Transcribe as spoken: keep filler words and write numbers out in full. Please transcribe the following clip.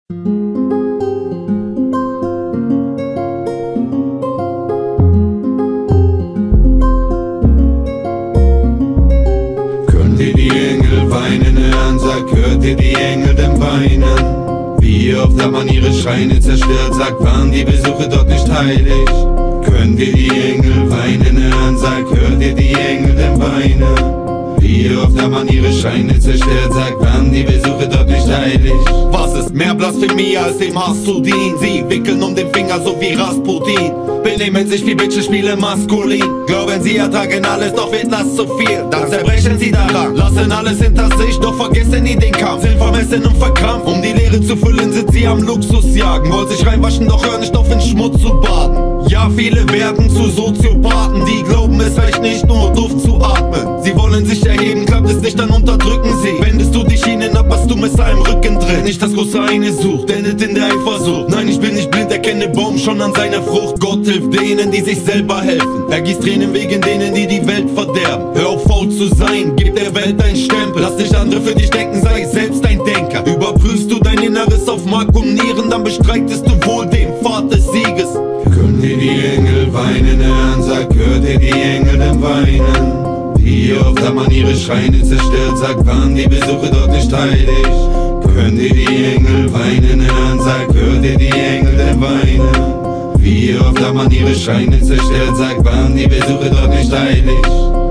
Könnt ihr die Engel weinen hören, sagt, hört ihr die Engel denn weinen? Wie oft hat man ihre Schreine zerstört, sagt, waren die Besuche dort nicht heilig? Könnt ihr die Engel weinen hören, sagt, hört ihr die Engel denn weinen? Wie oft hat man ihre Scheine zerstört, sagt, waren die Besuche dort nicht heilig? Was ist mehr Blasphemie als dem Hass zu dienen? Sie wickeln um den Finger so wie Rasputin, benehmen sich wie Bitches, spielen maskulin. Glauben sie ertragen alles, doch wird das zu viel. Dann zerbrechen sie daran, lassen alles hinter sich, doch vergessen nie den Kampf. Sind vermessen und verkrampft, um die Leere zu füllen, sind sie am Luxus jagen. Wollen sich reinwaschen, doch hören nicht auf, in Schmutz zu baden. Ja, viele werden zu Soziopathen, die glauben, es reicht nicht nur Luft zu atmen. Sie wollen sich erheben, klappt es nicht, dann unterdrücken sie. Wendest du dich ihnen ab, hast du Messer im Rücken drin. Nicht das große eine sucht, endet in der Eifersucht. Nein, ich bin nicht blind, erkenne Baum schon an seiner Frucht. Gott hilft denen, die sich selber helfen. Er gießt Tränen wegen denen, die die Welt verderben. Hör auf faul zu sein, gib der Welt ein Stempel. Lass nicht andere für dich denken, sei selbst ein Denker. Überprüfst du dein Inneres auf Mark und Nieren, dann bestreitest du wohl den Pfad des Sieges. Könnt ihr die Engel weinen hören, sagt, hört ihr die Engel denn weinen? Wie oft hat man ihre Schreine zerstört, sagt, waren die Besuche dort nicht heilig? Könnt ihr die Engel weinen hören, sagt, hört ihr die Engel denn weinen? Wie oft hat man ihre Schreine zerstört, sagt, waren die Besuche dort nicht heilig?